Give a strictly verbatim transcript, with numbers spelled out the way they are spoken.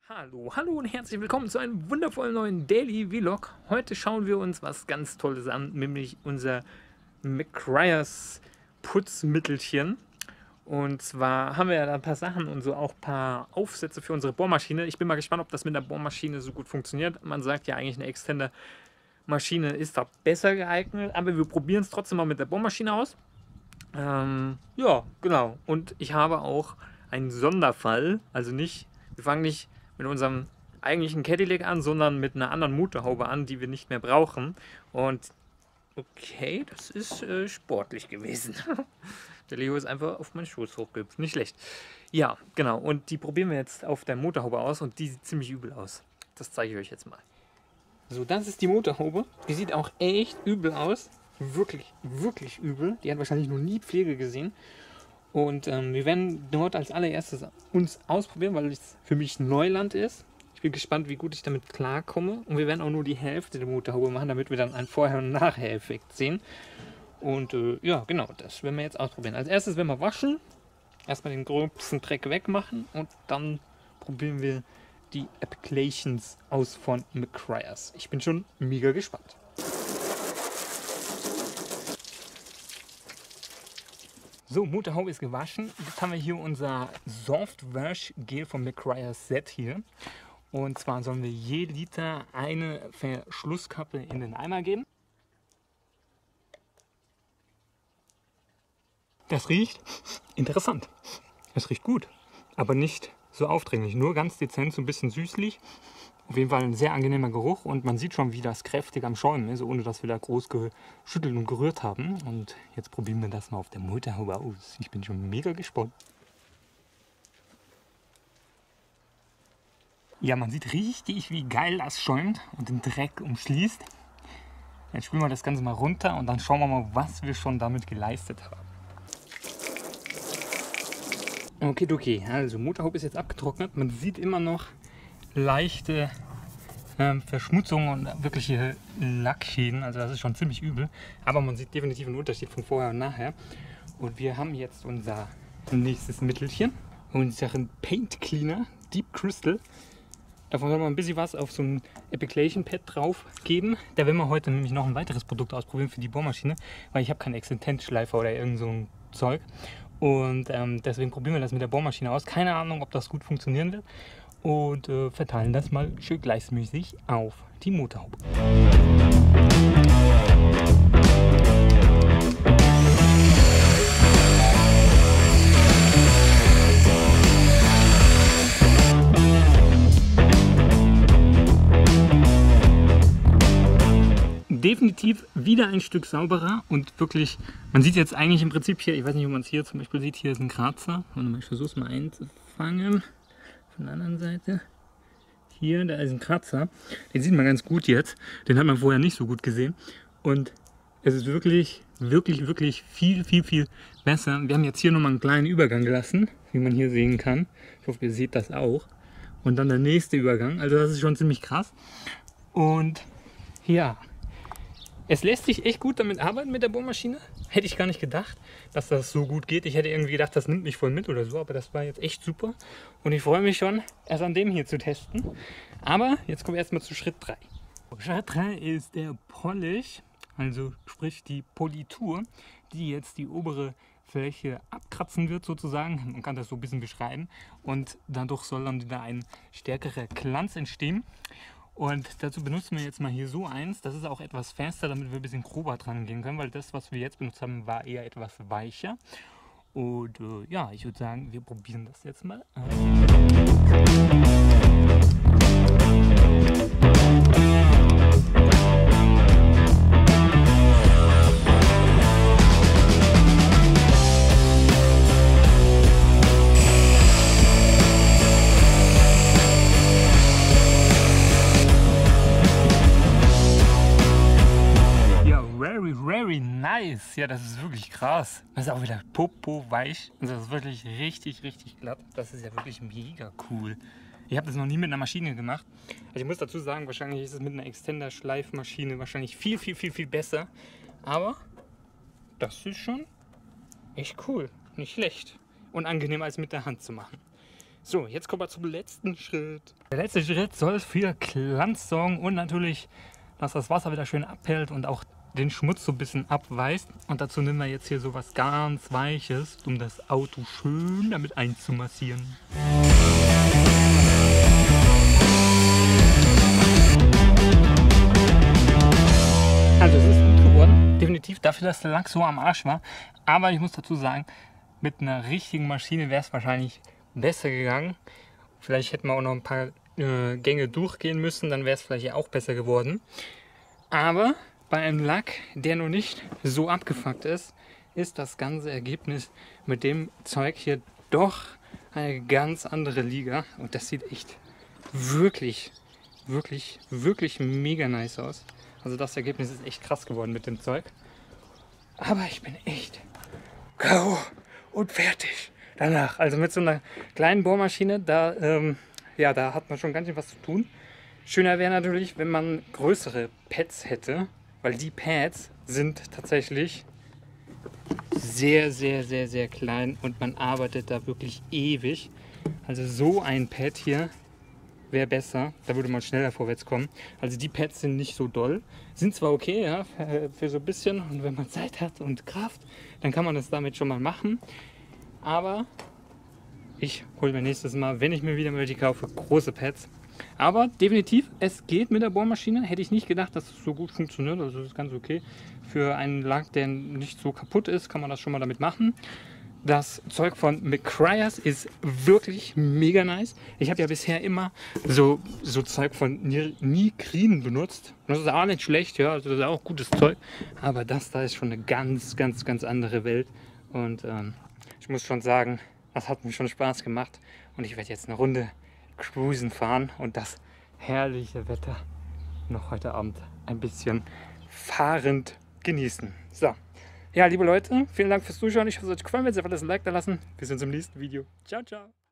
Hallo, hallo und herzlich willkommen zu einem wundervollen neuen Daily Vlog. Heute schauen wir uns was ganz Tolles an, nämlich unser McCryers Putzmittelchen. Und zwar haben wir ja da ein paar Sachen und so auch ein paar Aufsätze für unsere Bohrmaschine. Ich bin mal gespannt, ob das mit der Bohrmaschine so gut funktioniert. Man sagt ja eigentlich, eine Extender-Maschine ist da besser geeignet, aber wir probieren es trotzdem mal mit der Bohrmaschine aus. Ähm, ja, genau. Und ich habe auch einen Sonderfall, also nicht, wir fangen nicht mit unserem eigentlichen Cadillac an, sondern mit einer anderen Motorhaube an, die wir nicht mehr brauchen. Und okay, das ist äh, sportlich gewesen. Der Leo ist einfach auf meinen Schoß hochgehüpft. Nicht schlecht. Ja, genau. Und die probieren wir jetzt auf der Motorhaube aus und die sieht ziemlich übel aus. Das zeige ich euch jetzt mal. So, das ist die Motorhaube. Die sieht auch echt übel aus. Wirklich, wirklich übel. Die hat wahrscheinlich noch nie Pflege gesehen. Und ähm, wir werden dort als allererstes uns ausprobieren, weil es für mich Neuland ist. Ich bin gespannt, wie gut ich damit klarkomme. Und wir werden auch nur die Hälfte der Motorhaube machen, damit wir dann einen Vorher- und Nachher-Effekt sehen. Und äh, ja, genau, das werden wir jetzt ausprobieren. Als erstes werden wir waschen, erstmal den gröbsten Dreck wegmachen und dann probieren wir die Applications aus von McCryers. Ich bin schon mega gespannt. So, Motorhaube ist gewaschen. Jetzt haben wir hier unser Soft Wash Gel von McCryers Set hier. Und zwar sollen wir je Liter eine Verschlusskappe in den Eimer geben. Das riecht interessant. Es riecht gut, aber nicht so aufdringlich. Nur ganz dezent, so ein bisschen süßlich. Auf jeden Fall ein sehr angenehmer Geruch und man sieht schon, wie das kräftig am Schäumen ist, ohne dass wir da groß geschüttelt und gerührt haben. Und jetzt probieren wir das mal auf der Motorhaube aus. Ich bin schon mega gespannt. Ja, man sieht richtig, wie geil das schäumt und den Dreck umschließt. Jetzt spülen wir das Ganze mal runter und dann schauen wir mal, was wir schon damit geleistet haben. Okay, okay, also Motorhaube ist jetzt abgetrocknet. Man sieht immer noch leichte ähm, Verschmutzung und wirkliche Lackschäden, also das ist schon ziemlich übel, aber man sieht definitiv einen Unterschied von vorher und nachher. Und wir haben jetzt unser nächstes Mittelchen, unseren Paint Cleaner Deep Crystal. Davon soll man ein bisschen was auf so ein Application Pad drauf geben. Da werden wir heute nämlich noch ein weiteres Produkt ausprobieren für die Bohrmaschine, weil ich habe keinen Extentschleifer oder irgend so ein Zeug. Und ähm, deswegen probieren wir das mit der Bohrmaschine aus. Keine Ahnung, ob das gut funktionieren wird. Und äh, verteilen das mal schön gleichmäßig auf die Motorhaube. Definitiv wieder ein Stück sauberer und wirklich, man sieht jetzt eigentlich im Prinzip hier, ich weiß nicht, ob man es hier zum Beispiel sieht, hier ist ein Kratzer. Ich versuche es mal einzufangen. Von der anderen Seite. Hier, da ist ein Kratzer. Den sieht man ganz gut jetzt. Den hat man vorher nicht so gut gesehen. Und es ist wirklich, wirklich, wirklich viel, viel, viel besser. Wir haben jetzt hier nochmal einen kleinen Übergang gelassen, wie man hier sehen kann. Ich hoffe, ihr seht das auch. Und dann der nächste Übergang. Also das ist schon ziemlich krass. Und ja, es lässt sich echt gut damit arbeiten mit der Bohrmaschine. Hätte ich gar nicht gedacht, dass das so gut geht. Ich hätte irgendwie gedacht, das nimmt mich voll mit oder so, aber das war jetzt echt super. Und ich freue mich schon, erst an dem hier zu testen. Aber jetzt kommen wir erstmal zu Schritt drei. Schritt drei ist der Polish, also sprich die Politur, die jetzt die obere Fläche abkratzen wird sozusagen. Man kann das so ein bisschen beschreiben. Und dadurch soll dann wieder ein stärkerer Glanz entstehen. Und dazu benutzen wir jetzt mal hier so eins. Das ist auch etwas fester, damit wir ein bisschen grober dran gehen können, weil das, was wir jetzt benutzt haben, war eher etwas weicher. Und äh, ja, ich würde sagen, wir probieren das jetzt mal aus. Very nice. Ja, das ist wirklich krass. Das ist auch wieder popo weich. Also das ist wirklich richtig, richtig glatt. Das ist ja wirklich mega cool. Ich habe das noch nie mit einer Maschine gemacht. Also ich muss dazu sagen, wahrscheinlich ist es mit einer Extender-Schleifmaschine wahrscheinlich viel, viel, viel, viel besser. Aber das ist schon echt cool. Nicht schlecht. Und angenehmer als mit der Hand zu machen. So, jetzt kommen wir zum letzten Schritt. Der letzte Schritt soll für Glanz sorgen und natürlich, dass das Wasser wieder schön abhält und auch den Schmutz so ein bisschen abweist. Und dazu nehmen wir jetzt hier so was ganz Weiches, um das Auto schön damit einzumassieren. Also es ist gut geworden, definitiv dafür, dass der Lack so am Arsch war. Aber ich muss dazu sagen, mit einer richtigen Maschine wäre es wahrscheinlich besser gegangen. Vielleicht hätten wir auch noch ein paar äh, Gänge durchgehen müssen, dann wäre es vielleicht auch besser geworden. Aber bei einem Lack, der noch nicht so abgefuckt ist, ist das ganze Ergebnis mit dem Zeug hier doch eine ganz andere Liga. Und das sieht echt wirklich, wirklich, wirklich mega nice aus. Also das Ergebnis ist echt krass geworden mit dem Zeug. Aber ich bin echt K O und fertig danach. Also mit so einer kleinen Bohrmaschine, da, ähm, ja, da hat man schon ganz schön was zu tun. Schöner wäre natürlich, wenn man größere Pads hätte, weil die Pads sind tatsächlich sehr, sehr, sehr, sehr klein und man arbeitet da wirklich ewig. Also so ein Pad hier wäre besser, da würde man schneller vorwärts kommen. Also die Pads sind nicht so doll, sind zwar okay, ja, für, für so ein bisschen, und wenn man Zeit hat und Kraft, dann kann man das damit schon mal machen. Aber ich hole mir nächstes Mal, wenn ich mir wieder welche kaufe, große Pads. Aber definitiv, es geht mit der Bohrmaschine. Hätte ich nicht gedacht, dass es so gut funktioniert. Also das ist ganz okay. Für einen Lack, der nicht so kaputt ist, kann man das schon mal damit machen. Das Zeug von Mecriers ist wirklich mega nice. Ich habe ja bisher immer so, so Zeug von Nikrin benutzt. Das ist auch nicht schlecht, ja, also das ist auch gutes Zeug. Aber das da ist schon eine ganz, ganz, ganz andere Welt. Und ähm, ich muss schon sagen, das hat mir schon Spaß gemacht. Und ich werde jetzt eine Runde cruisen fahren und das herrliche Wetter noch heute Abend ein bisschen fahrend genießen. So. Ja, liebe Leute, vielen Dank fürs Zuschauen. Ich hoffe, es hat euch gefallen. Wenn es euch gefallen hat, lasst ein Like da lassen. Wir sehen uns im nächsten Video. Ciao, ciao.